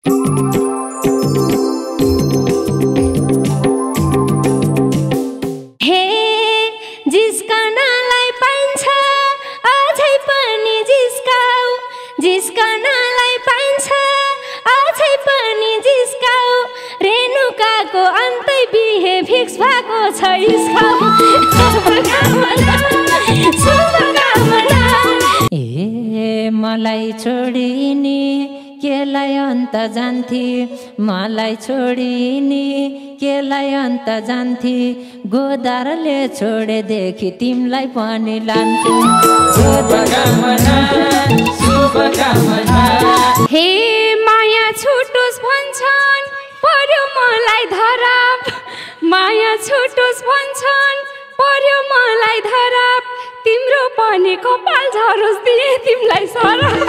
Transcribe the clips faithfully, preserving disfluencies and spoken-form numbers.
हे जिस्कनलाई पाइन्छ अझै पनि जिस्काऊ, जिस्कनलाई पाइन्छ अझै पनि जिस्काऊ, रेणुकाको अन्तै बिहे फिक्स भएको छ इस्काऊ। ए मलाई छोडिनी केलाई अन्त जान्थे, मलाई छोडिनी केलाई अन्त जान्थे, गोदारले छोडेदेखि तिमीलाई पनि लान्थे। हे माया छुटोस् भन्छन् पर्यो मलाई धराप, माया छुटोस् भन्छन् पर्यो मलाई धराप, तिम्रो पनि कपाल झरोस् दिए तिमीलाई सराप।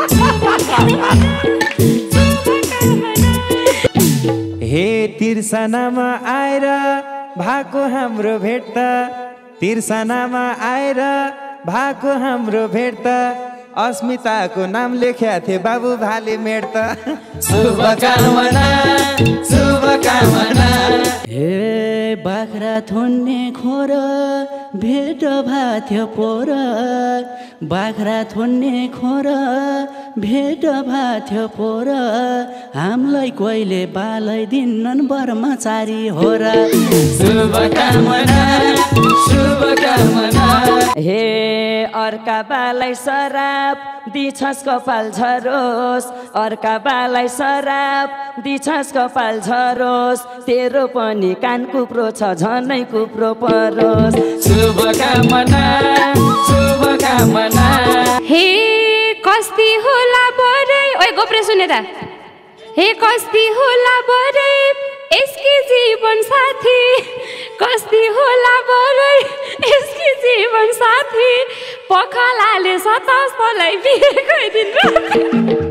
हे तिर्सनामा आएर भएको हाम्रो भेट त, तिर्सनामा आएर भएको हाम्रो भेट त, अस्मिताको नाम लेख्या थिए बाबु भाले मेट त। शुभकामना शुभकामना। हे बाख्रा थुन्ने खोर भेट भाथ्यो पोर, बाख्रा थुन्ने खोर भेट भाथ्यो पोर, हामीलाई कोहीले बालै दिन्नन् ब्रह्मचारी हो र। शुभकामना शुभकामना। हे अर्का बालाई सराप दिछस् कपाल झरोस्, अर्का बालाई सराप दिछस् कपाल झरोस्, तेरो पनि कान कुप्रो छ झनै कुप्रो परोस्। शुभकामना शुभकामना। हे कस्ती होला बरै, ओए गोप्रे सुने त, हे कस्ती होला बरै यसकी जीवन साथी, कस्ती होला बरै यसकी जीवन साथी, पखालाले सतास मलाई बिहेकै दिन राति।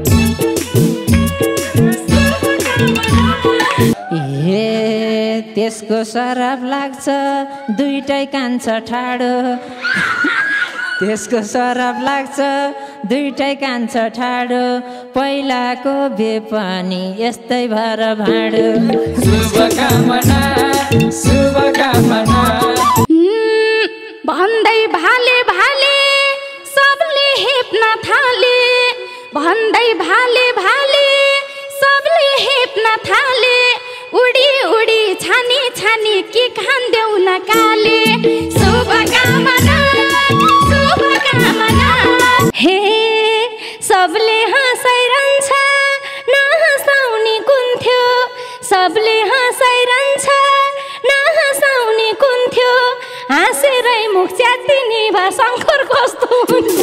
ए त्यसको शराब लाग्छ दुईटै कान्छ ठाडो, त्यसको शराब लाग्छ दुईटै कान्छ ठाडो, पहिलाको बे पनि यस्तै भएर भाँडो। शुभकामना शुभकामना। भन्दै भाले भाले सबले हेप्न थाले, भन्दै भाले भाले सबले हेप्न थाले, उडी उडी छानी छानी के खान्देऊ न काले। शुभकामना शुभकामना। हे सबले हाँसाइरहन्छ नहाँसाउने कुन थियो, सबले हाँसाइरहन्छ नहाँसाउने कुन थियो, हाँसेरै मुख च्यातिनी भा शङ्कर कस्तो हुन्छ।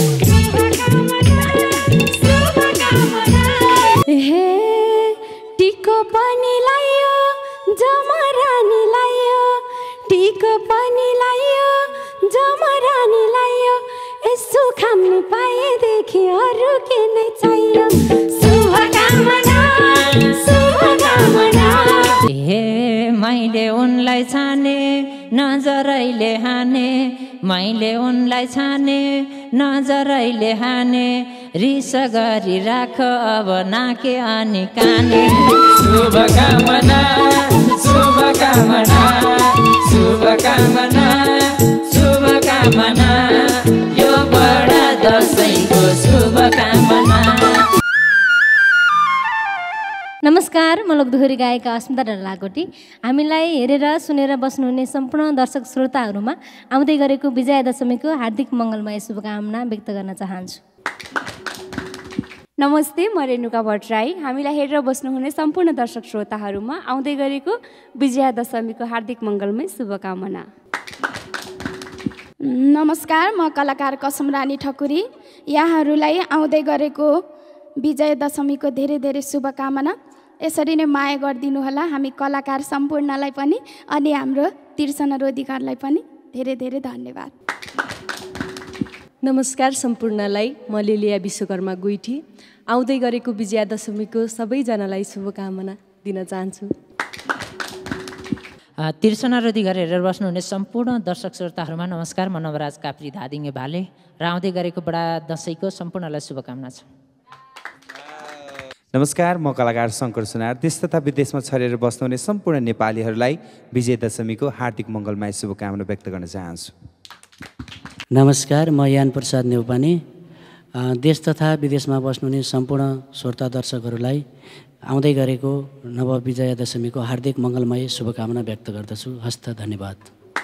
हे टिको पनि लायो जमरानी लायो, टिको पनि लायो जमरानी लायो, यसो खाम्नु पाएदेखि अरू के नै चाहियो। शुभकामना शुभकामना। हे मैले उनलाई छाने नजरैले हाने, मैले उनलाई छाने नजरैले हाने, रिस गरी राख अब नाके अनि काने। शुभकामना शुभकामना शुभकामना शुभकामना, यो बडा दशैँको शुभकामना। नमस्कार, म लोकदोहोरी गायिका अस्मिता डल्लाकोटी। हामीलाई हेरेर सुनेर बस्नुहुने सम्पूर्ण दर्शक श्रोताहरूमा आउँदै गरेको विजया दशमीको हार्दिक मङ्गलमय शुभकामना व्यक्त गर्न चाहन्छु। नमस्ते, म रेणुका भट्टराई। हामीलाई हेरेर बस्नुहुने सम्पूर्ण दर्शक श्रोताहरूमा आउँदै गरेको विजया दशमीको हार्दिक मङ्गलमय शुभकामना। नमस्कार, म कलाकार कसम रानी ठकुरी। यहाँहरूलाई आउँदै गरेको विजय दशमीको धेरै धेरै शुभकामना। यसरी नै माया गरिदिनुहोला हामी कलाकार सम्पूर्णलाई पनि, अनि हाम्रो तिर्सना रोधीकारलाई पनि धेरै धेरै धन्यवाद। नमस्कार सम्पूर्णलाई, म लिलिया विश्वकर्मा गुइठी। आउँदै गरेको विजया दशमीको सबैजनालाई शुभकामना दिन चाहन्छु। तिर्सना रोधीघर हेरेर बस्नुहुने सम्पूर्ण दर्शक श्रोताहरूमा नमस्कार, म नवराज काप्री धादिङे भाले र आउँदै गरेको बडा दशैँको सम्पूर्णलाई शुभकामना छ। नमस्कार, म कलाकार शङ्कर सुनार। देश तथा विदेशमा छरेर बस्नुहुने सम्पूर्ण नेपालीहरूलाई विजय दशमीको हार्दिक मङ्गलमय शुभकामना व्यक्त गर्न चाहन्छु। नमस्कार, म यान प्रसाद नेउपाने। देश तथा विदेशमा बस्नुहुने सम्पूर्ण श्रोता दर्शकहरूलाई आउँदै गरेको नव विजया दशमीको हार्दिक मङ्गलमय शुभकामना व्यक्त गर्दछु। हस्त धन्यवाद।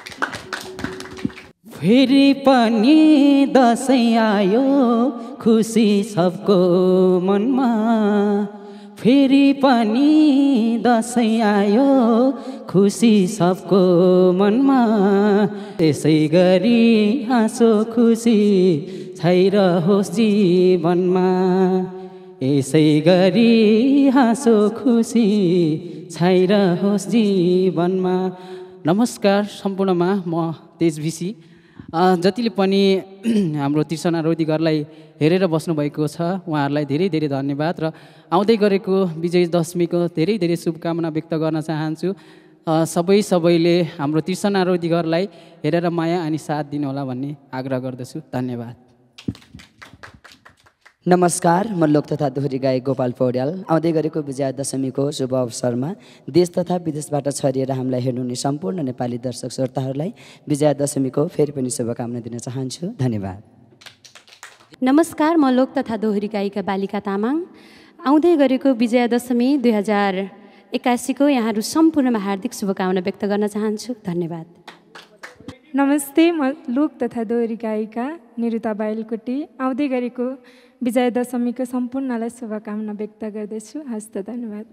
फेरि पनि दसैँ आयो, खुसी सबको मनमा। फेरि पनि दसैँ आयो, खुसी सबको मनमा। यसै गरी हाँसो खुसी छाइरहोस् जीवनमा। यसै गरी हाँसो खुसी छाइरहोस् जीवनमा। नमस्कार सम्पूर्णमा, म तेज भिसी। जतिले पनि हाम्रो तृष्णा रोदीगरलाई हेरेर बस्नुभएको छ उहाँहरूलाई धेरै धेरै धन्यवाद र आउँदै गरेको विजय दशमीको धेरै धेरै शुभकामना व्यक्त गर्न चाहन्छु। सबै सबैले हाम्रो तृष्णा रोदीगरलाई हेरेर माया अनि साथ दिनुहोला भन्ने आग्रह गर्दछु। धन्यवाद। नमस्कार, म लोक तथा दोहोरी गायक गोपाल पौड्याल। आउँदै गरेको विजया दशमीको शुभ अवसरमा देश तथा विदेशबाट छरिएर हामीलाई हेर्नुहुने सम्पूर्ण नेपाली दर्शक श्रोताहरूलाई विजया दशमीको फेरि पनि शुभकामना दिन चाहन्छु। धन्यवाद। नमस्कार, म लोक तथा दोहोरी गायिका बालिका तामाङ। आउँदै गरेको विजया दशमी दुई हजार एक्कासीको यहाँहरू सम्पूर्णमा हार्दिक शुभकामना व्यक्त गर्न चाहन्छु। धन्यवाद। नमस्ते, म लोक तथा दोहोरी गायिका निरुता बाइलकोटी। आउँदै गरेको विजया दशमीको सम्पूर्णलाई शुभकामना व्यक्त गर्दछु। हस्त धन्यवाद।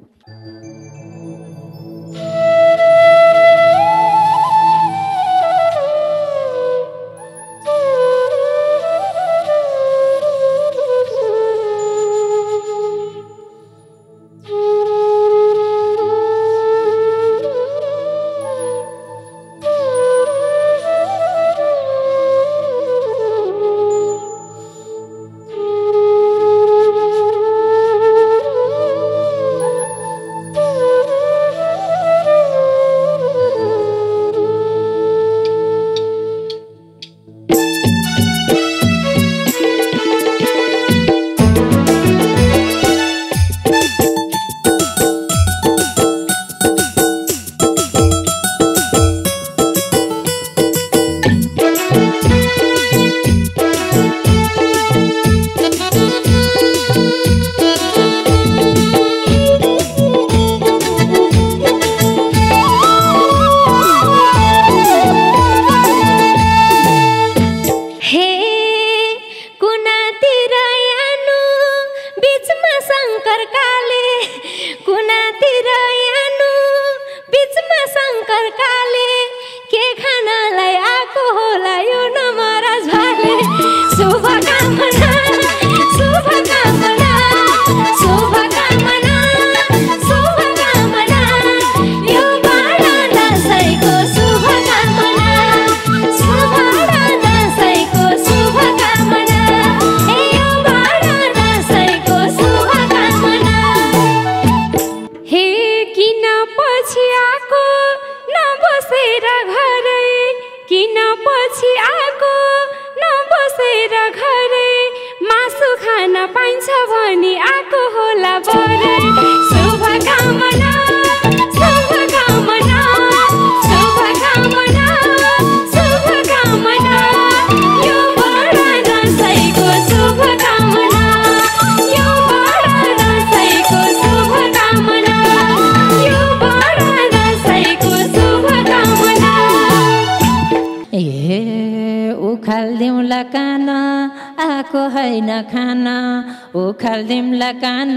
उखाल्दिउँला कान आएको होइन खाना, उखाल्दिउँला कान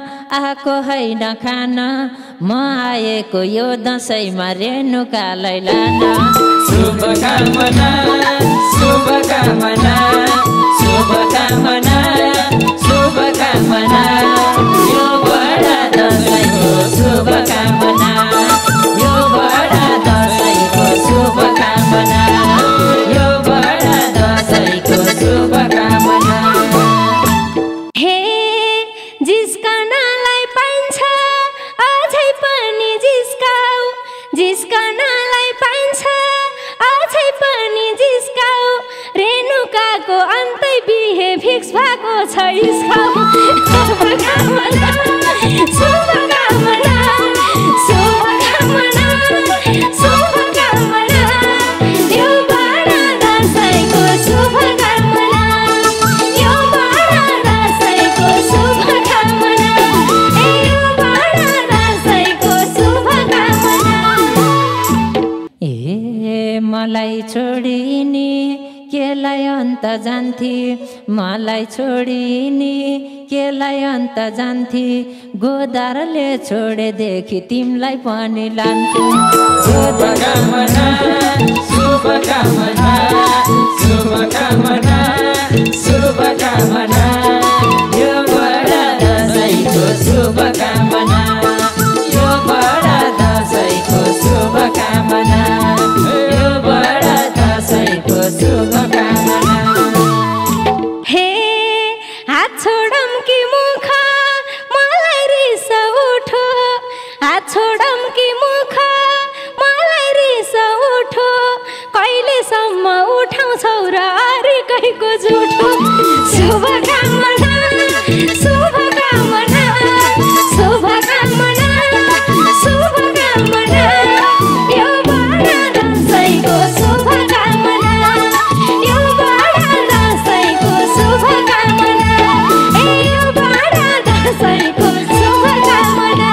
आएको होइन खाना। म आएको यो दसैँमा रेणुकालाई लान। शुभकामना शुभकामना शुभकामना शुभकामना, यो बडा दसैँको शुभकामना, यो बडा दसैँको शुभकामना, यो बडा दसैँको शुभकामना। हे जिस्कनलाई पाइन्छ अझै पनि जिस्काऊ, जिस्कनलाई पाइन्छ अझै पनि जिस्काऊ। रेणुकाको अन्तै बिहे फिक्स भएको छ इस्काऊ। शुभकामना शुभकामना यो बडा दसैँको शुभकामना यो बडा दसैँको शुभकामना ए यो बडा दसैँको शुभकामना। ए मलाई छोडिनी केलाई अन्त जान्थी मलाई छोडिनी केलाई अन्त जान्थी गोदारले छोडेदेखि तिमीलाई पनि लान्थे। शुभकामना शुभकामना शुभकामना शुभकामना यो बडा दसैँको शुभकामना यो बडा दसैँको शुभकामना यो बडा दसैँको शुभकामना। हे हात छोडम कि मुख मलाई रिस उठो हात छोडम कि मुख मलाई रिस उठो कहिलेसम्म उठाउँछौ र अरूकैको जुठो। शुभकामना शुभकामना शुभकामना शुभकामना यो बडा दसैँको शुभकामना यो बडा दसैँको शुभकामना ए यो बडा दसैँको शुभकामना।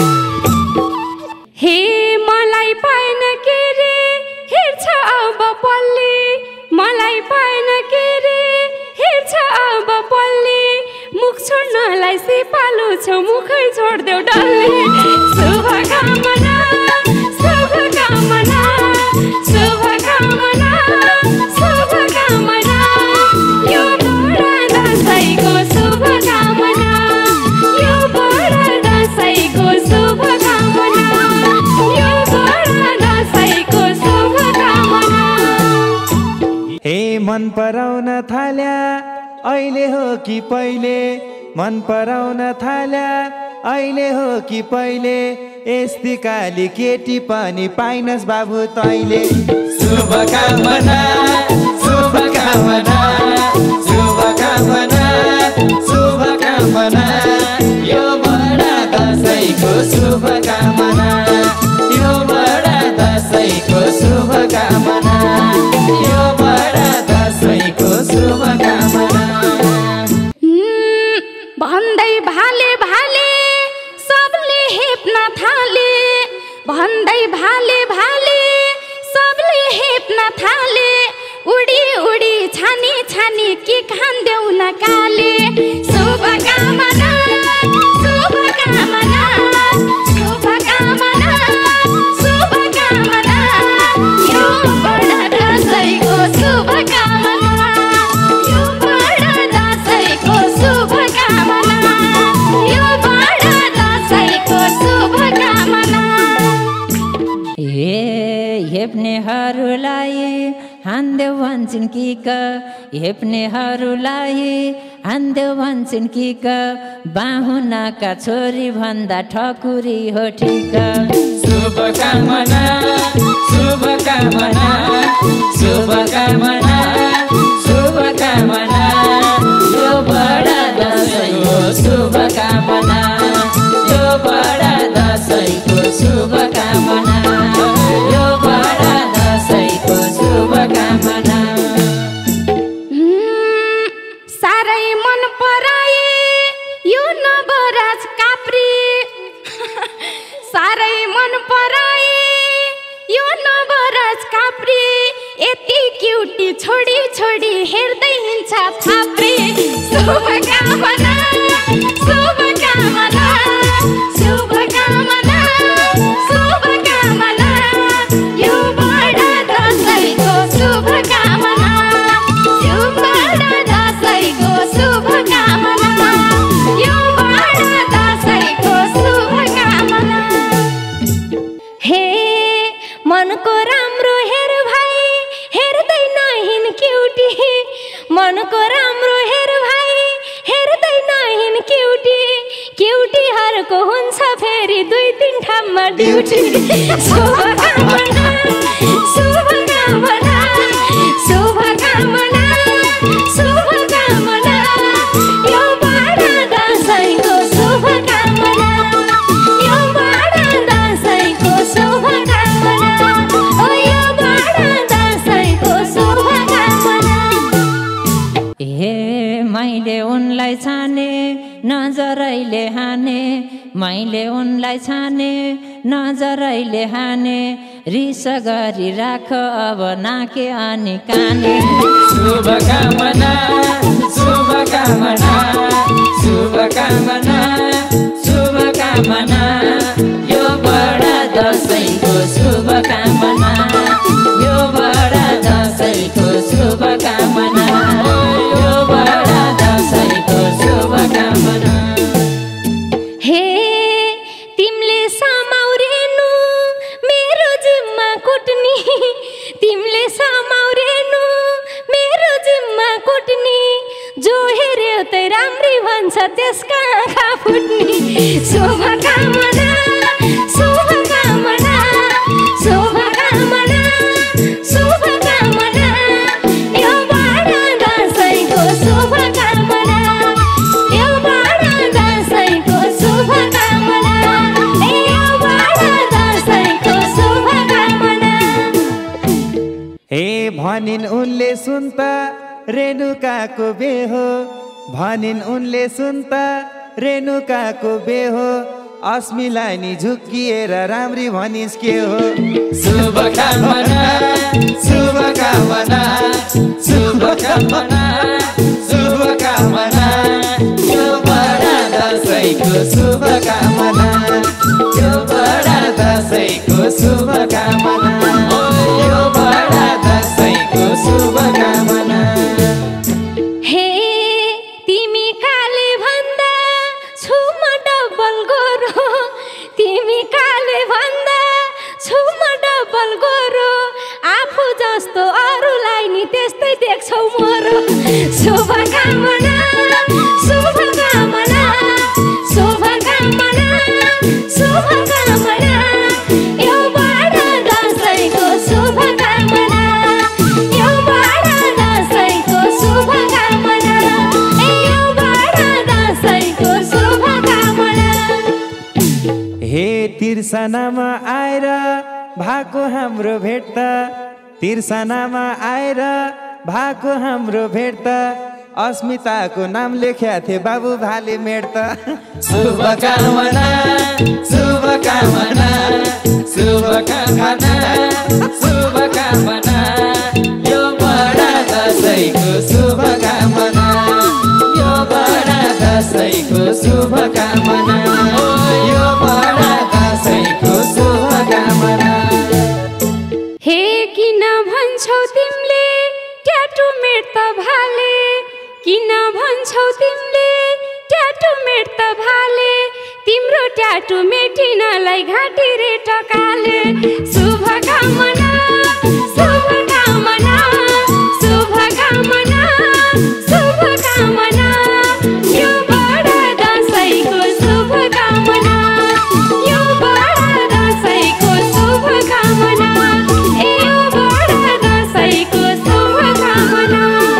हे मलाई पाएन के रे हेर्छ अब पल्ली मलाई पाएन के रे हेर्छ अब पल्ली मुख छोड्नलाई सिपालु छ मुखै छोड्देऊ डल्ली। शुभकामना शुभकामना शुभकामना शुभकामना यो बडा दसैँको शुभकामना यो बडा दसैँको शुभकामना यो बडा दसैँको शुभकामना। हे मन पराउन थाल्या अहिले हो कि पहिले मन पराउन थाल्या अहिले हो कि पहिले यस्ती काली केटी पनि पाइनस् बाबु तैले। शुभकामना शुभकामना शुभकामना शुभकामना यो बडा दसैँको शुभकामना यो बडा दसैँको शुभकामना यो बडा दसैँको शुभकामना। भन्दै भाले भाले सबले हेप्न थाले भन्दै भाले भाले सबले हेप्न थाले उडी उडी छानी छानी के खान्देऊ न काले। शुभकामना शुभकामना शुभकामना शुभकामना यो बडा दसैँको शुभकामना यो बडा दसैँको शुभकामना यो बडा दसैँको शुभकामना। ए हेप्नेहरूलाई हान्देऊ भन्छन् कि क हेप्नेहरूलाई हान्देऊ भन्छन् कि क बाहुनाका छोरी भन्दा ठकुरी हो ठिक। शुभकामना शुभकामना शुभकामना शुभकामना यो बडा दसैँको शुभकामना यो बडा दसैँको शुभकामना यो बडा दसैँको शुभकामना। साह्रै मन पराए यो नवराज काप्री साह्रै मन पराए यो नवराज काप्री यति क्युटी छोडी छोडी हेर्दै हिँड्छ थाप्री। शुभकामना शुभकामना शुभकामना शुभकामना यो बडा दसैँको शुभकामना यो बडा दसैँको शुभकामना यो बडा दसैँको शुभकामना। हे मनको राम्रो हेर भाइ हेर्दै नहिन् क्युटी मनको राम्रो हेर भाइ हेर्दै नहिन् क्युटी क्युटीहरूको हुन्छ फेरि दुई तिन ठाउँमा ड्युटी। शुभकामना शुभकामना शुभकामना शुभकामना यो बडा दसैँको शुभकामना यो बडा दसैँको शुभकामना नजरैले हाने मैले उनलाई छाने नजरैले हाने रिस गरी राख अब नाके अनि काने शुभकामना शुभकामना शुभकामना शुभकामना यो बडा दसैँको शुभकामना यो बडा दसैँको शुभकामना यो बडा दसैँको शुभकामना हे तिमीले समाउरेनु मेरो जिम्मा कुट्नी तिमीले समाउरेनु मेरो जिम्मा कुट्नी जो हेर्यो तै राम्री भन्छ त्यसका आँखा फुट्नी शुभकामना शुभकामना शुभकामना शुभकामना यो बडा दसैँको शुभकामना यो बडा दसैँको शुभकामना यो बडा दसैँको शुभकामना हे भनिन् उनले सुन्ता रेणुकाको बेहो भनिन् उनले सुन्ता रेणुकाको बेहो अस्मिलाई नि झुक्किएर राम्री भनिस् के हो शुभकामना शुभकामना शुभकामना शुभकामना यो बडा दसैँको शुभकामना यो बडा दसैँको शुभकामना यो बडा दसैँको शुभकामना हे तिमी काले भन्दा छुमा डबल गोरो तिमी काले भन्दा छुमा डबल गोरो आफू जस्तो अरूलाई नि त्यस्तै देख्छौ मोरो शुभकामना शुभकामना शुभकामना शुभकामना यो बडा दसैँको शुभकामना यो बडा दसैँको शुभकामना यो बडा दसैँको शुभकामना हे तिर्सनामा आएर भएको हाम्रो भेट त तिर्सनामा आएर भएको हाम्रो भेट त अस्मिताको नाम लेख्या थिए बाबु भाले मेट त शुभकामना शुभकामना शुभकामना शुभकामना यो बडा दसैँको शुभकामना यो बडा दसैँको शुभकामना यो बडा दसैँको शुभकामना हे किन भन्छौ तिमीले ट्याटु मेट त भाले किन भन्छौ तिमीले ट्याटु मेट त भाले तिम्रो ट्याटु मेटिनलाई घाँटी रे टकाले शुभकामना शुभकामना शुभकामना शुभकामना यो बडा दसैँको शुभकामना यो बडा दसैँको शुभकामना यो बडा दसैँको शुभकामना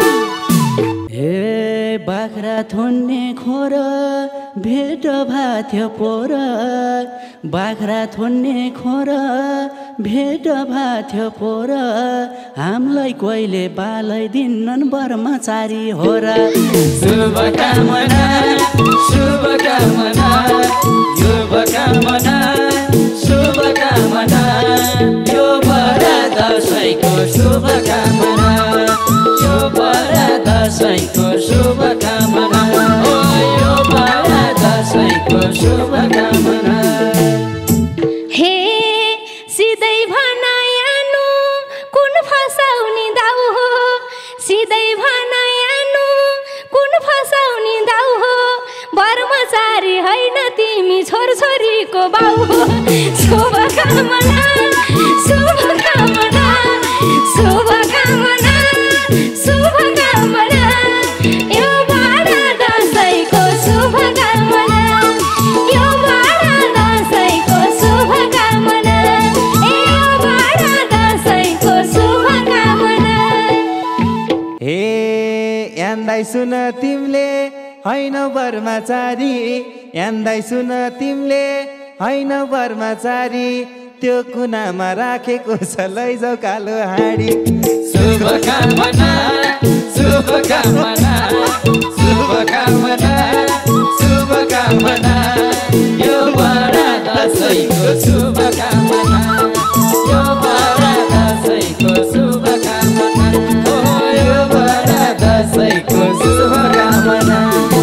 हे बाख्रा थुन्ने खोर भेट भाथ्यो पोर बाख्रा थुन्ने खोर भेट भाथ्यो पोर हामीलाई कोहीले बालाइदिन्नन् ब्रह्मचारी हो र शुभकामना शुभकामना शुभकामना शुभकामना यो बडा दसैँको शुभकामना यो बडा दसैँको शुभकामना यो बडा दसैँको शुभकामना हे सिधै भनायानु कुन फसाउने दाउ हो सिधै भनायानु कुन फसाउने दाउ हो ब्रह्मचारी होइन तिमी छोरछोरीको बाउ हो शुभकामना शुभकामना शुभकामना शुभकामना यो बडा दसैँको शुभकामना यो बडा दसैँको शुभकामना यो बडा दसैँको शुभकामना हे यान्दाई सुन तिमीले होइन ब्रह्मचारी यान्दाई सुन तिमीले होइन ब्रह्मचारी त्यो कुनामा राखेको छ लैजाऊ कालो हाँडी शुभकामना शुभकामना शुभकामना शुभकामना दसैँको शुभकामना यो बडा दसैँको शुभकामना ओ यो बडा दसैँको शुभकामना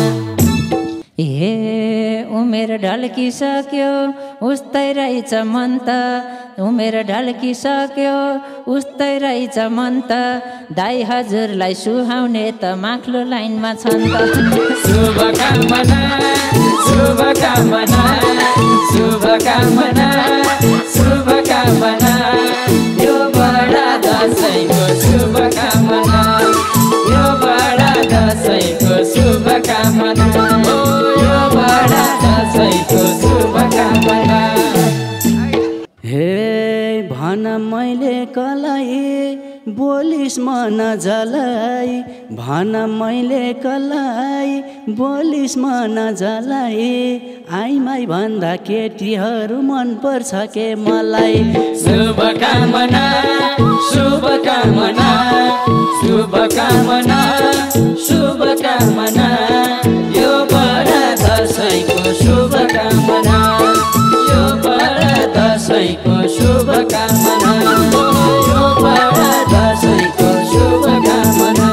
हे उमेर ढल्किसक्यो उस्तै रहेछ मन त उमेर ढल्किसक्यो उस्तै रहेछ मन त दाइ हजुरलाई सुहाउने त माक्लो लाइनमा छन् त शुभकामना शुभकामना शुभकामना शुभकामना यो बडा दसैँको शुभकामना यो बडा दसैँको शुभकामना यो बडा दसैँको शुभकामना हे भन मैले कलाई बोलिस मन जलाई भन मैले कलाई बोलिस मन जलाई आइमाई भन्दा केटीहरू मन पर्छ के मलाई शुभकामना शुभकामना शुभकामना शुभकामना यो बडा दसैँको शुभकामना यो बडा दसैँको शुभकामना यो बडा दसैँको शुभकामना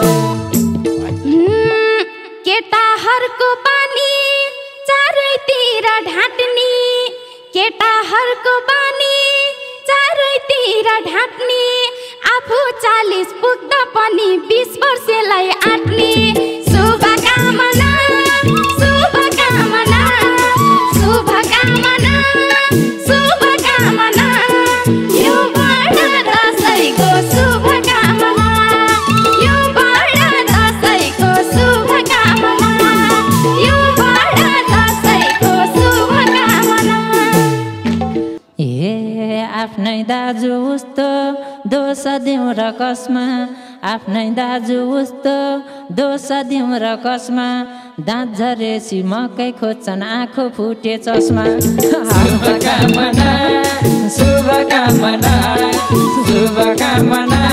केटाहरूको बानी चारैतिर ढाँट्ने केटाहरूको बानी चारैतिर ढाँट्ने आफू चालिस पुग्दा पनि बिस वर्षलाई आँट्ने शुभकामना शुभकामना शुभकामना शुभकामना यो बडा दसैँको शुभकामना यो बडा दसैँको शुभकामना यो बडा दसैँको शुभकामना ए आफ्नै दाजु उस्तो दोष दिउँ र कसमा आफ्नै दाजु उस्तो दोष दिउँ र कसमा दाँत झरेसी मकै खोज्छन् आँखो फुटे चस्मा शुभकामना शुभकामना शुभकामना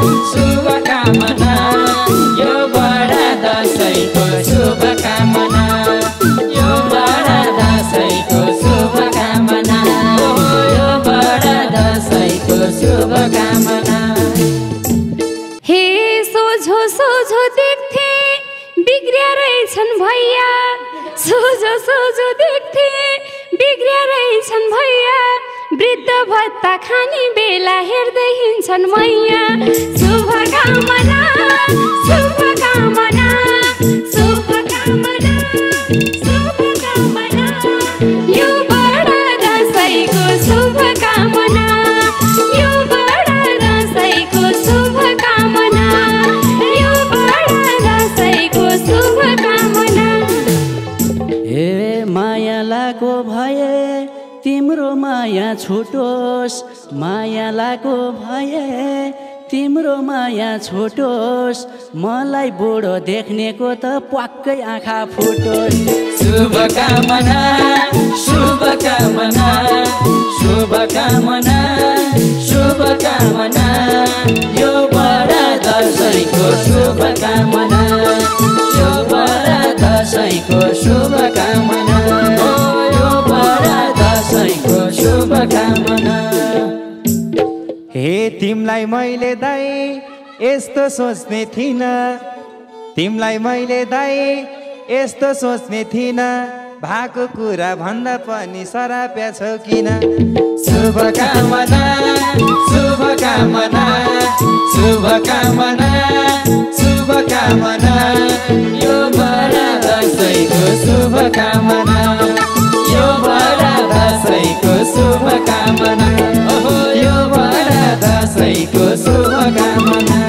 शुभकामना यो बडा दसैँको शुभकामना यो बडा दसैँको शुभकामना यो बडा दसैँको शुभकामना हे सोझो सोझो देख्थे बिग्रिया रहेछन् भैया सोझो सोझो देख्थे बिग्रिया रहेछन् भैया वृद्ध भत्ता खाने बेला हेर्दै हिँड्छन् मैया शुभकामना शुभकामना शुभकामना शुभकामना यो बडा दसैँको शुभकामना यो बडा दसैँको शुभकामना यो बडा दसैँको शुभकामना हे मायालाको भए तिम्रो माया छुटोस् मायालाको भए तिम्रो माया छोटोस् मलाई बुढो देख्नेको त प्वाक्कै आँखा फुटोस् शुभकामना शुभकामना शुभकामना शुभकामना यो बडा दसैँको शुभकामना यो बडा दसैँको शुभकामना यो बडा दसैँको शुभकामना हे तिमलाई मैले दाइ यस्तो सोच्ने थिइन तिमलाई मैले दाइ यस्तो सोच्ने थिइन भएको कुरा भन्दा पनि सराप्या छौ किन शुभकामना शुभकामना शुभकामना शुभकामना यो बडा दसैँको शुभकामना यो बडा दसैँको शुभकामना ओहो यो बडा दसैँको शुभकामना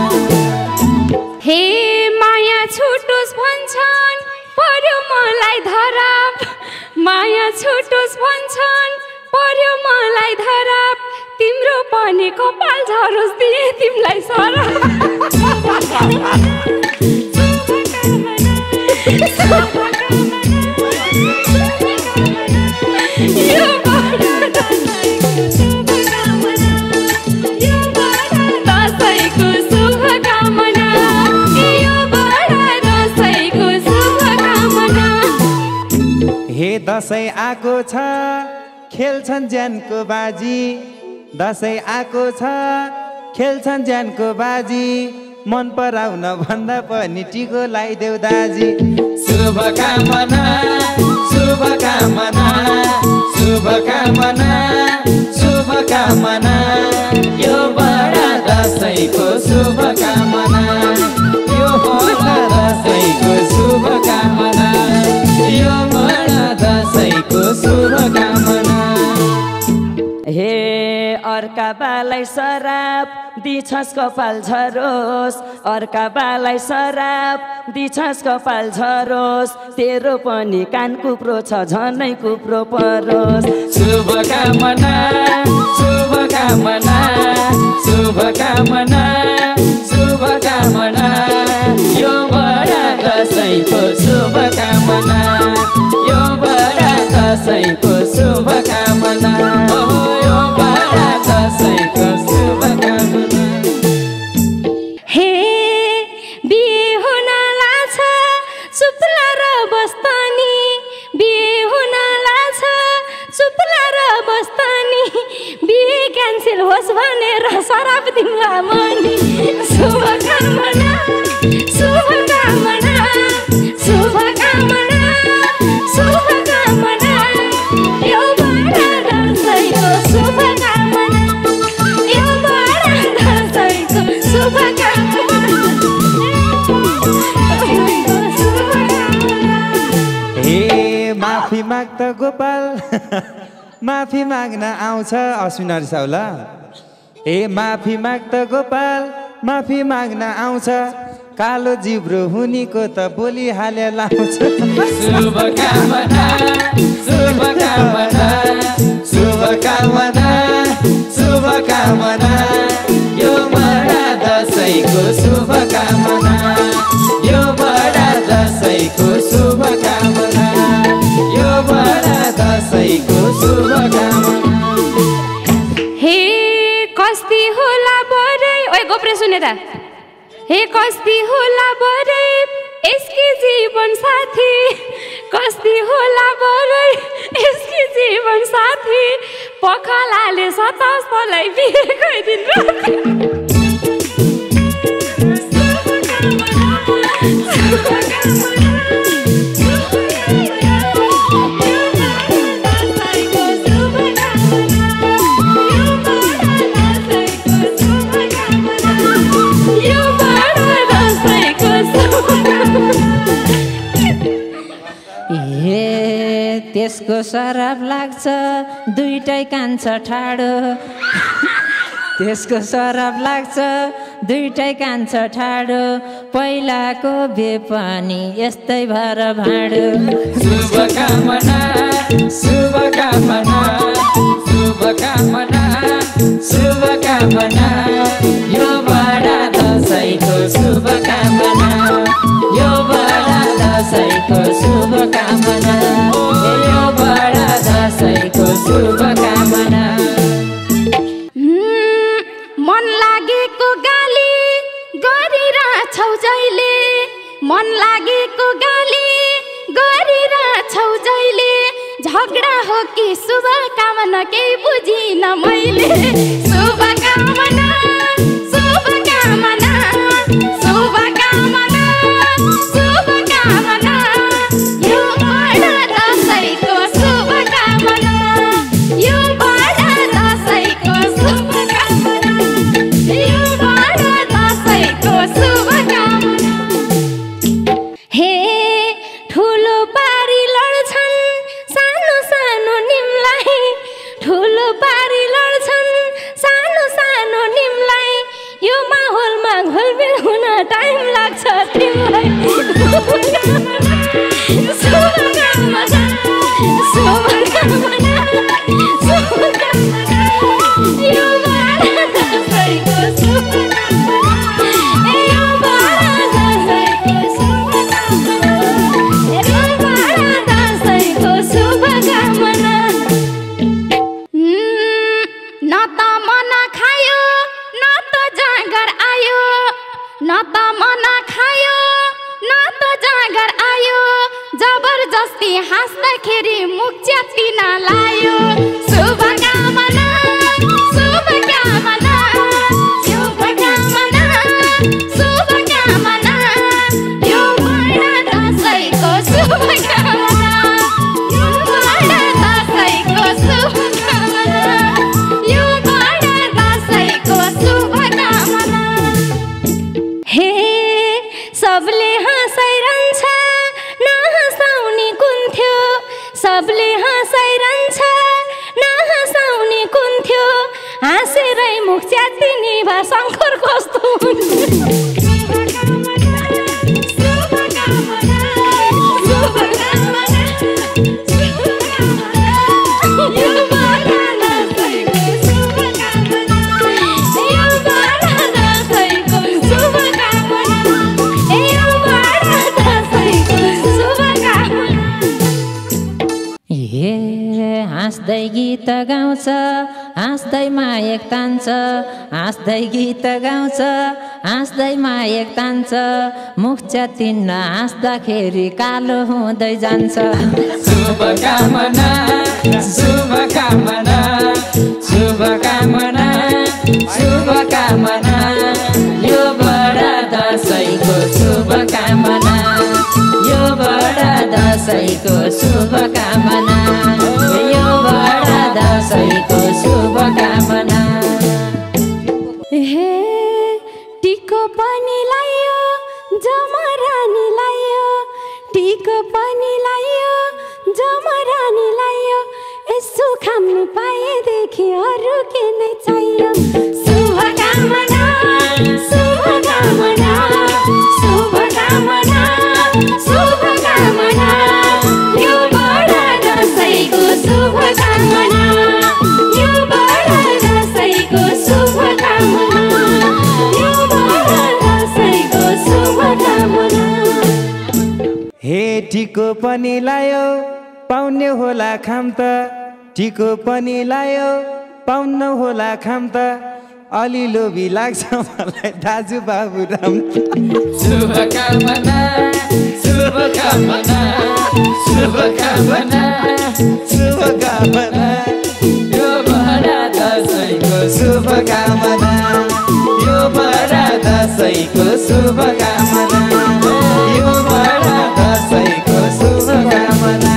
हे माया छुटोस् भन्छन् पर्यो मलाई धराप माया छुटोस् भन्छन् पर्यो मलाई धराप तिम्रो पनि कपाल झरोस् दिए तिमीलाई सराप यो बडा दसैँको शुभकामना यो बडा दसैँको शुभकामना हे दसैँ आएको छ खेल्छन् ज्यानको बाजी दसैँ आएको छ खेल्छन् ज्यानको बाजी मन पराउन भन्दा पनि टिको लगाइदेऊ दाजी शुभकामना शुभकामना शुभकामना शुभकामना यो बडा दसैँको शुभकामना यो बडा दसैँको शुभकामना यो बडा दसैँको शुभकामना हे अर्का बालाई सराप दिछस् कपाल झरोस् अर्का बालाई सराप दिछस् कपाल झरोस् तेरो पनि कान कुप्रो छ झनै कुप्रो परोस् शुभकामना शुभकामना शुभकामना शुभकामना यो बडा दसैँको शुभकामना यो बडा दसैँको शुभकामना यो बडा दसैँको शुभकामना हे बिहे हुन लाग्छ सुप्ला र बस्तानी बिहे हुन लाग्छ सुप्ला र बस्तानी बिहे क्यान्सल होस् भनेर सराप दिउँला मनी शुभकामना शुभकामना शुभकामना शुभकामना यो बडा दसैँको शुभकामना यो बडा दसैँको शुभकामना हे माफी माग त गोपाल माफी माग्न आउँछ अश्विन साउला ए माफी माग त गोपाल माफी माग्न आउँछ कालो जिब्रो हुनीको त बोली हाले लाउँछ शुभकामना शुभकामना शुभकामना शुभकामना यो बडा दसैँको शुभकामना यो बडा दसैँको शुभकामना यो बडा दसैँको शुभकामना हे कस्ती होला बरै ओए गोप्रे सुने त हे कस्ती होला बरै यसकी जीवन साथी कस्ती होला बरै यसकी जीवन साथी पखालाले सतास पलाई बिहेकै दिन राति हे त्यसको सराप लाग्छ दुईटै कान्छ ठाडो त्यसको सराप लाग्छ दुईटै कान्छ ठाडो पहिलाको भे पनि यस्तै भएर भाँडो शुभकामना शुभकामना शुभकामना शुभकामना यो बडा दसैँको शुभकामना यो बडा दसैँको शुभकामना यो बडा दसैँको शुभकामना मन लागेको गाली गरिरहेछौ जहिले मन लागेको गाली गरिरहेछौ जहिले झगडा हो कि शुभकामना केही बुझिन मैले शुभकामना शुभकामना शुभकामना शुभकामना यो बडा दसैँको शुभकामना यो बडा दसैँको शुभकामना यो बडा दसैँको शुभकामना हे ठुलो पारी लड्छन् सानो सानो निमलाई ठुलो पारी लड्छन् सानो सानो निमलाई यो माहौलमा घोलमेल हुन टाइम लाग्छ तिमीलाई शुभकामना शुभकामना शुभकामना यो बडा दसैँको शुभकामना यो बडा दसैँको शुभकामना यो बडा दसैँको शुभकामना न त मन खायो न त जाँगर आयो न त मन खायो न त जाँगर आयो जबरजस्ती मुख च्यातिनी भा शङ्कर कस्तो हाँस्दै गीत गाउँछ हाँस्दै मायक तान्छ हाँस्दै गीत गाउँछ हाँस्दै मायक तान्छ मुख च्यातिन्न हाँस्दाखेरि कालो हुँदै जान्छ शुभकामना शुभकामना शुभकामना शुभकामना यो बडा दसैँको शुभकामना यो बडा दसैँको शुभकामना यो बडा दसैँको शुभकामना हे टिको पनि लायो जमरानी लायो टिको पनि लायो जमरानी लायो यसो खाम्नु पाएदेखि अरू के नै चाहियो शुभकामना शुभकामना शुभकामना शुभकामना यो बडा दसैँको शुभकामना यो बडा दसैँको शुभकामना यो बडा दसैँको शुभकामना हे टिको पनि लायो पाउने होला खाम त टिको पनि लायो पाउन होला खाम त अलि लोभी लाग्छ मलाई दाजु बाबुराम शुभकामना शुभकामना शुभकामना शुभकामना यो बडा दसैँको शुभकामना यो बडा दसैँको शुभकामना यो बडा दसैँको शुभकामना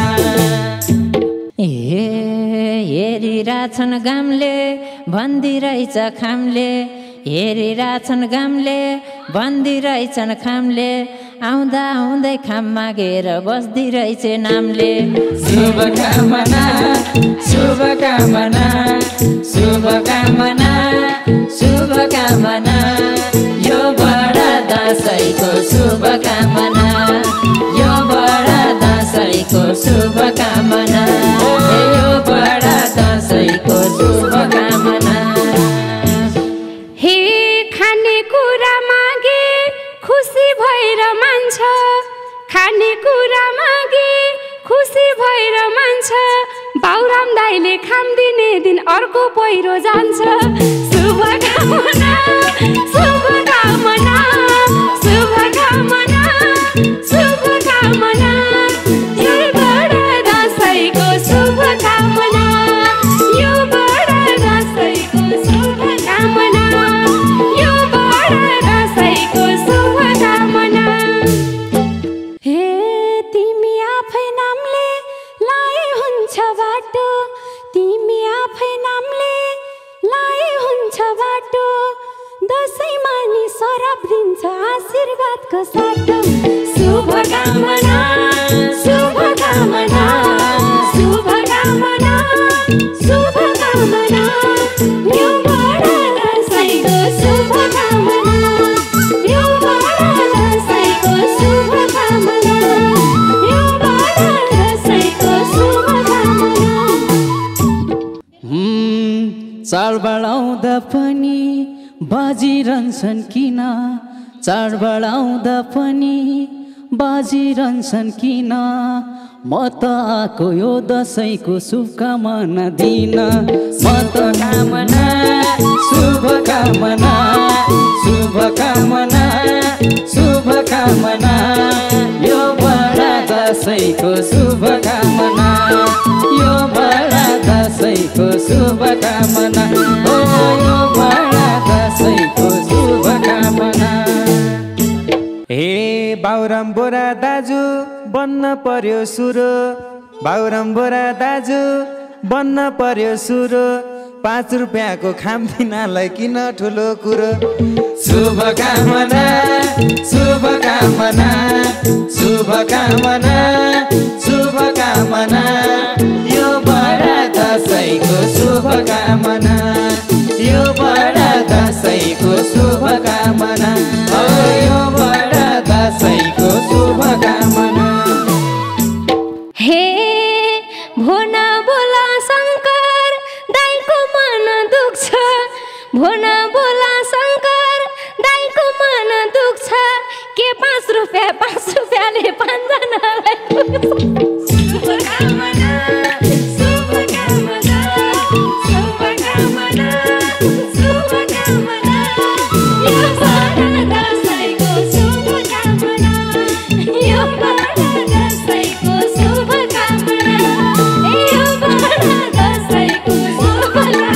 ए हेरिरहेछन् घामले भन्दिरहेछ खामले हेरिरहेछन् घामले भन्दिरहेछन् खामले आउँदा आउँदै खाम मागेर बस्दिरहेछ नामले शुभकामना शुभकामना शुभकामना शुभकामना यो बडा दसैँको शुभकामना यो बडा दसैँको शुभकामना यो बडा दसैँको शुभकामना हे खानेकुरा मागे खुसी भएर मान्छ खानेकुरा मागे खुसी भएर मान्छ बाउराम दाइले खाम दिने दिन अर्को पहिरो जान्छ शुभकामना शुभकामना शुभकामना शुभकामना यो बडा दसैँको शुभकामना यो बडा दसैँको शुभकामना यो बडा दसैँको शुभकामना हे तिमी आफै नामले लाए हुन्छ बाटो तिमी आफै नामले लाए हुन्छ बाटो दसैँमा नि सरप दिन्छ आशीर्वादको साटो शुभकामना शुभकामना शुभकामना शुभकामना यो बडा दसैँको शुभकामना यो बडा दसैँको शुभकामना यो बडा दसैँको शुभकामना चाडबाड आउँदा पनि बाजिरहन्छन् किन चाडबाड आउँदा पनि बाजिरहन्छन् किन म त आएको यो दसैँको शुभकामना दिन म त कामना शुभकामना शुभकामना शुभकामना यो बडा दसैँको शुभकामना यो बडा दसैँको शुभकामना ओ यो बडा दसैँको शुभकामना हे बाउराम बोरा दाजु बन्न पर्यो सुरो बाउराम बोरा दाजु बन्न पर्यो सुरो पाँच रुपियाँको खाम दिनलाई किन ठुलो कुरो शुभकामना शुभकामना शुभकामना शुभकामना यो बडा दसैँको शुभकामना यो बडा भोन बोला शङ्कर दाइको मन दुख्छ के पाँच रुपियाँ पाँच रुपियाँले पाँचजनालाई शुभकामना शुभकामना शुभकामना शुभकामना यो बडा दसैँको शुभकामना यो बडा दसैँको शुभकामना यो बडा दसैँको शुभकामना।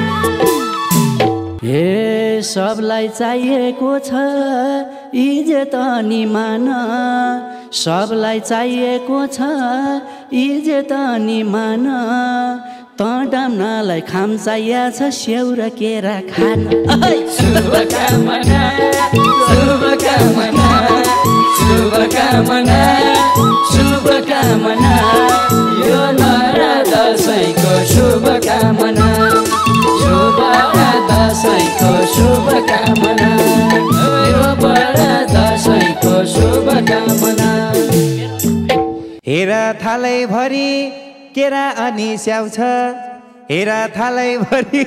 हे सबलाई चाहिएको छ इज्जत अनि मान सबलाई चाहिएको छ इज्जत अनि मान त डाम्नलाई खाम चाहिएको छ स्याउ र केरा खान शुभकामना शुभकामना शुभकामना शुभकामना यो नरा दसैँको शुभकामना यो बडा दसैँको शुभकामना यो बडा दसैँको शुभकामना। हेर थालै भरि केरा अनि स्याउ छ हेर थालै भरि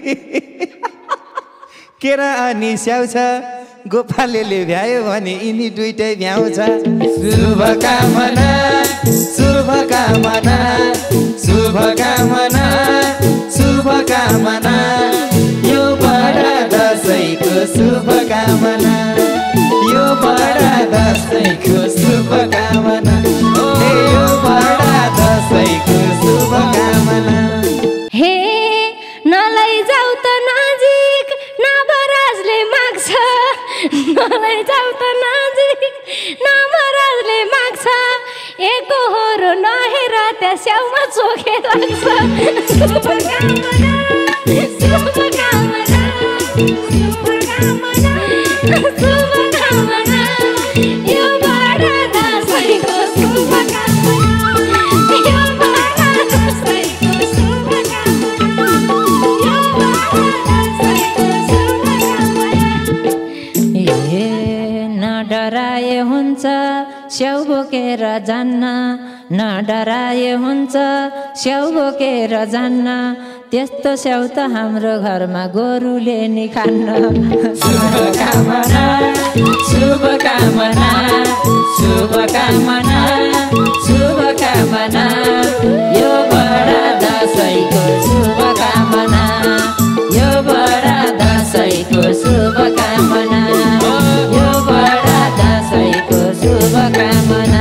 केरा अनि स्याउ छ गोपालले भ्यायो भने यिनी दुइटै भ्याउँछ शुभकामना शुभकामना शुभकामना शुभकामना यो बडा दसैँको शुभकामना यो बडा दसैँको शुभकामना यो बडा दसैँको शुभकामना। हे नलै जाऊ त नजिक नवराजले माग्छ नलै जाऊ त नजिक नवराजले माग्छ एकहोरो नहेर त्यहाँ स्याउमा चोखे लाग्छ शुभकामना शुभकामना शुभकामना शुभकामना यो बडा दसैँको शुभकामना यो बडा दसैँको शुभकामना यो बडा दसैँको शुभकामना। ए न डराए हुन्छ स्याउ बोकेर जान्न न डराए हुन्छ स्याउ बोकेर जान्न त्यस्तो स्याउ त हाम्रो घरमा गोरुले नि खान्न शुभकामना शुभकामना शुभकामना शुभकामना यो बडा दसैँको शुभकामना यो बडा दसैँको शुभकामना यो बडा दसैँको शुभकामना।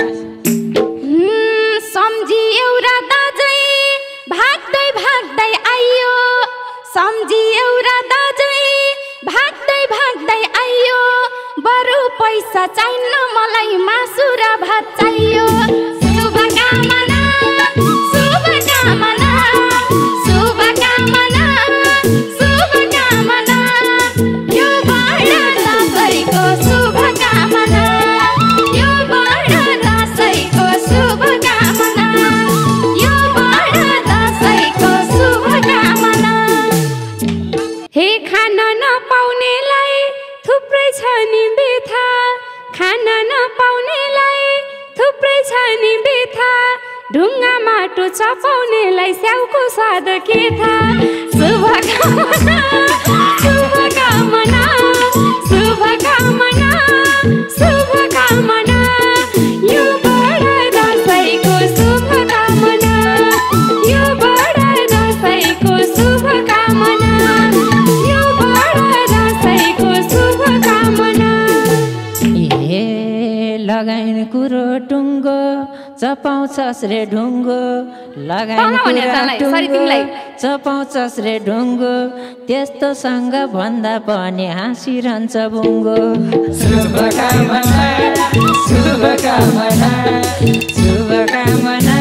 सम्झी एउटा दाजै भाग्दै भाग्दै आइयो सम्झी एउटा दाजै भाग्दै भाग्दै आइयो बरु पैसा चाहिन्न मलाई मासु र भात चाहियो शुभकामना शुभकामना शुभकामना शुभकामना यो बडा दसैँको शुभकामना यो बडा दसैँको शुभकामना यो बडा दसैँको शुभकामना। हे खान नपाउनेलाई थुप्रै छ नि बेथा खान नपाउनेलाई थुप्रै छ नि बेथा ढुङ्गा माटो चपाउनेलाई स्याउको स्वाद के थाहा शुभकामना शुभकामना शुभकामना शुभकामना यो बडा दसैँको शुभकामना यो बडा दसैँको शुभकामना यो बडा दसैँको शुभकामना। ए लगाइन कुरो टुङ्गो चपाउँछस् रे ढुङ्गो लगाइन कुरो टुङ्गो चपाउँछस् रे ढुङ्गो त्यस्तोसँग भन्दा पनि हाँसिरहन्छ बुङ्गो शुभकामना शुभकामना शुभकामना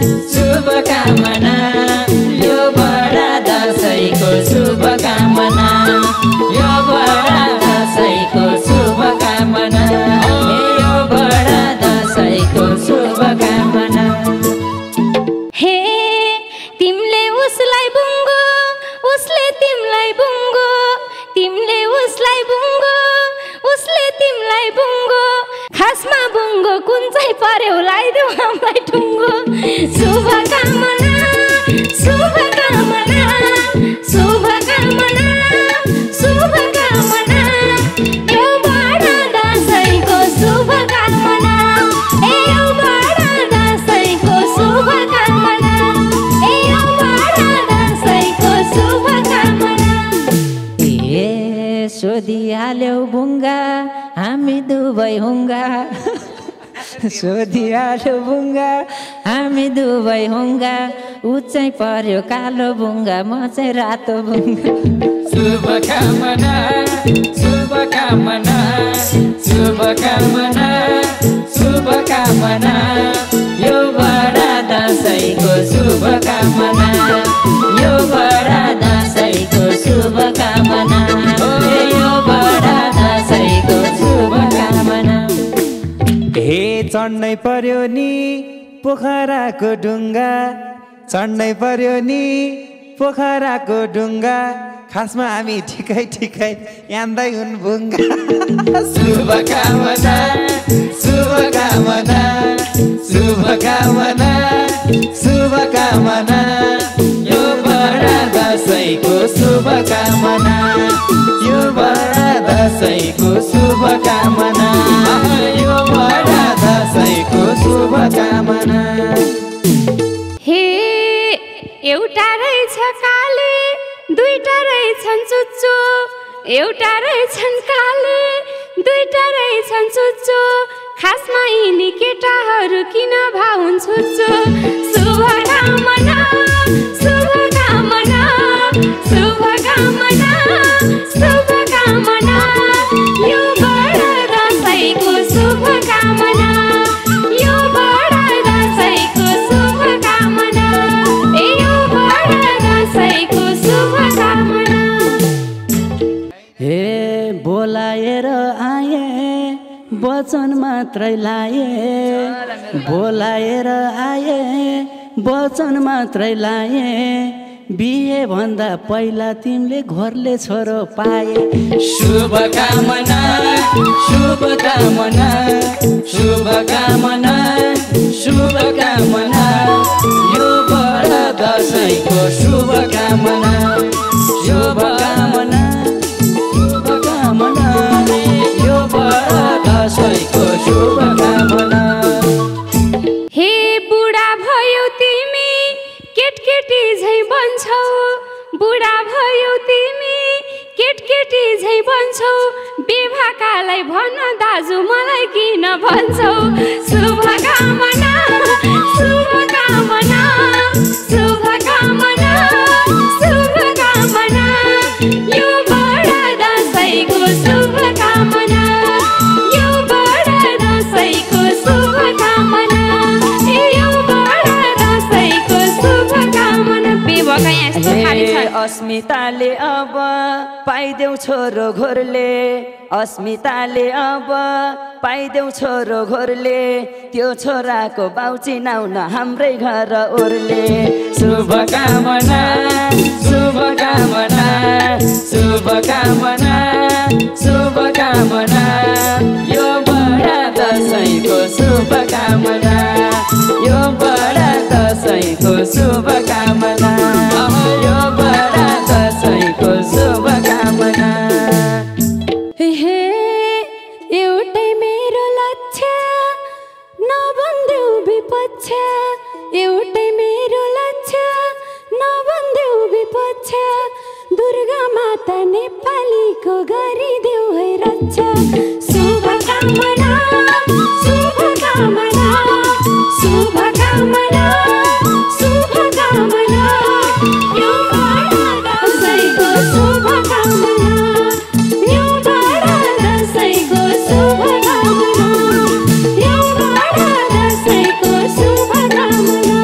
शुभकामना यो बडा दसैँको शुभकामना यो बडा दसैँको शुभकामना यो बडा दसैँको शुभकामना। हे तिमीले उसलाई बुङ्गो उसले तिमीलाई बुङ्गो तिमीले उसलाई बुङ्गो उसले तिमीलाई बुङ्गो खासमा बुङ्गो कुन चाहिँ पर्यो लगाइदेऊ हामीलाई टुङ्गो शुभकामना शुभकामना शुभकामना सोधिहाल्यौ बुङ्गा हामी दुवै हुङ्गा सोधिहाल्यौ बुङ्गा हामी दुवै हुङ्गा ऊ चाहिँ पर्यो कालो बुङ्गा म चाहिँ रातो बुङ्गा शुभकामना शुभकामना शुभकामना शुभकामना यो बडा दसैँको शुभकामना यो बडा दसैँको शुभकामना यो बडा दसैँको शुभकामना हे चढ्नै पर्यो नि पोखराको ढुङ्गा चढ्नै पर्यो नि पोखराको ढुङ्गा खासमा हामी ठिकै ठिकै यान्दै हुन् भुङ्गा शुभकामना शुभकामना शुभकामना शुभकामना यो बडा दसैँको शुभकामना यो बडा दसैँको शुभकामना यो बडा दसैँको शुभकामना हे एउटा रहेछ काले दुईटा रहेछन् चुच्चो एउटा रहेछन् काले दुईटा रहेछन् चुच्चो खासमा यिनी केटाहरू किन भाउन् छुच्चो शुभकामना शुभकामना शुभकामना शुभकामना यो बडा दसैँको शुभकामना यो बडा दसैँको शुभकामना ए यो बडा दसैँको शुभकामना हे बोलाएर आए वचन मात्रै लाए बोलाएर आए वचन मात्रै लाए बिहे भन्दा पहिला तिमीले घरले छोरो पाए शुभकामना शुभकामना शुभकामना शुभकामना यो बडा दसैँको शुभकामना शुभकामना शुभकामना यो बडा दसैँको शुभकामना हे बुढा भयो तिमी केटकेटी झै बन्छौ बुढा भयो तिमी केटकेटी झै बन्छौ बेभाकालाई भन दाजु मलाई किन भन्छौ शुभकामना शुभकामना शुभकामना शुभकामना यो बडा दसैँको शुभकामना यो बडा दसैँको शुभकामना यो बडा दसैँको शुभकामना बेभका यहाँ यस्तो खाली छ अस्मिताले अब पाइदेऊ छोरो घोरले अस्मिताले अब पाइदेऊ छोरो घोरले त्यो छोराको बाउ चिनाउन हाम्रै घर ओर्ले शुभकामना शुभकामना शुभकामना शुभकामना यो बडा दसैँको शुभकामना यो बडा दसैँको शुभकामना यो बडा दसैँको शुभकामना हे एउटै मेरो लक्ष्य नभन्देऊ विपक्ष एउटै मेरो लक्ष्य नभन्देऊ विपक्ष दुर्गा माता नेपालीको गरिदेऊ है रक्षा शुभकामना शुभकामना शुभकामना शुभकामना यो बडा दसैँको शुभकामना यो बडा दसैँको शुभकामना यो बडा दसैँको शुभकामना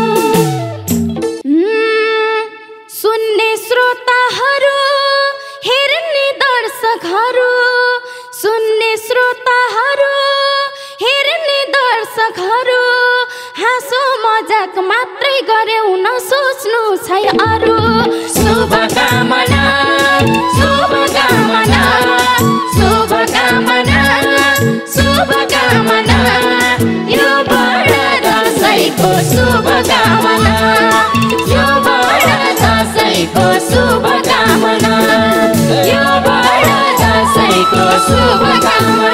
सुन्ने श्रोताहरू हेर्ने दर्शकहरू सुन्ने श्रोताहरू हेर्ने दर्शकहरू हाँसो मजाक मात्रै गर्यौ नसोच्नु छै अरू शुभकामना शुभकामना शुभकामना शुभकामना यो बडा दसैँको शुभकामना यो बडा दसैँको शुभकामना यो बडा दसैँको शुभकामना